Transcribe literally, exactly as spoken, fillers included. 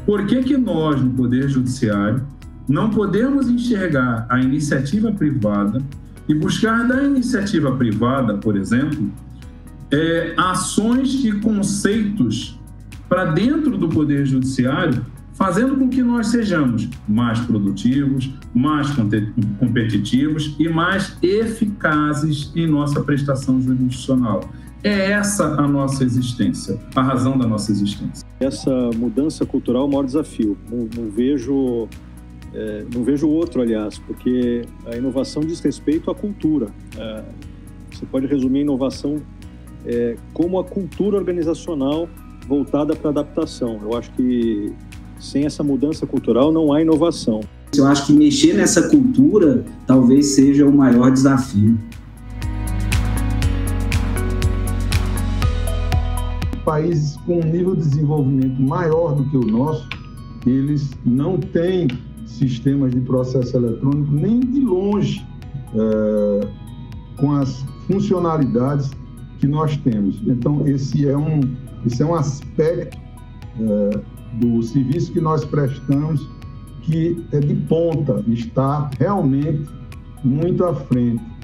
Por que que nós, no Poder Judiciário, não podemos enxergar a iniciativa privada e buscar da iniciativa privada, por exemplo, é, ações e conceitos para dentro do Poder Judiciário, fazendo com que nós sejamos mais produtivos, mais competitivos e mais eficazes em nossa prestação jurisdicional. É essa a nossa existência, a razão da nossa existência. Essa mudança cultural é o maior desafio. Não, não vejo, é, não vejo outro, aliás, porque a inovação diz respeito à cultura. É, você pode resumir a inovação é, como a cultura organizacional voltada para a adaptação. Eu acho que sem essa mudança cultural não há inovação. Eu acho que mexer nessa cultura talvez seja o maior desafio. Países com um nível de desenvolvimento maior do que o nosso, eles não têm sistemas de processo eletrônico nem de longe é, com as funcionalidades que nós temos. Então, esse é um, esse é um aspecto é, do serviço que nós prestamos que é de ponta, está realmente muito à frente.